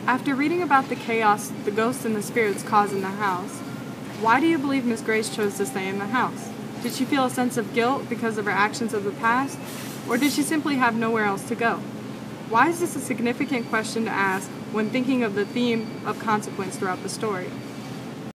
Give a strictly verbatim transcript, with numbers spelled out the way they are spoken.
After reading about the chaos the ghosts and the spirits cause in the house, why do you believe Miss Grace chose to stay in the house? Did she feel a sense of guilt because of her actions of the past, or did she simply have nowhere else to go? Why is this a significant question to ask when thinking of the theme of consequence throughout the story?